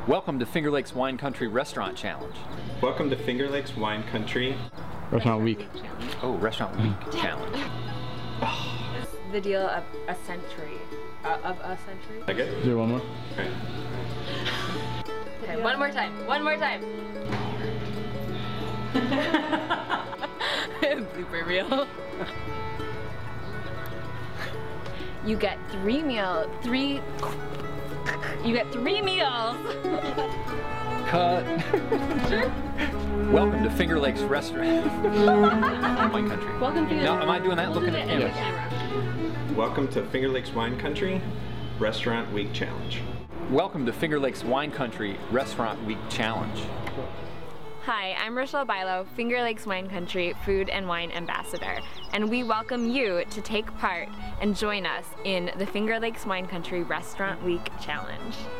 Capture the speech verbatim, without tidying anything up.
Welcome to Finger Lakes Wine Country Restaurant Challenge. Welcome to Finger Lakes Wine Country Restaurant Week. Oh, Restaurant Week Challenge. It's the deal of a century. Uh, of a century? I good? Do one more. Okay. Okay, one more time. One more time. Blooper reel. You get three meal, three. You get three meals. Cut. Welcome to Finger Lakes Restaurant. Wine Country. Welcome to. No, am I doing that? Looking at the camera. Yes. Welcome to Finger Lakes Wine Country Restaurant Week Challenge. Welcome to Finger Lakes Wine Country Restaurant Week Challenge. Hi, I'm Rochelle Bilo, Finger Lakes Wine Country Food and Wine Ambassador, and we welcome you to take part and join us in the Finger Lakes Wine Country Restaurant Week Challenge.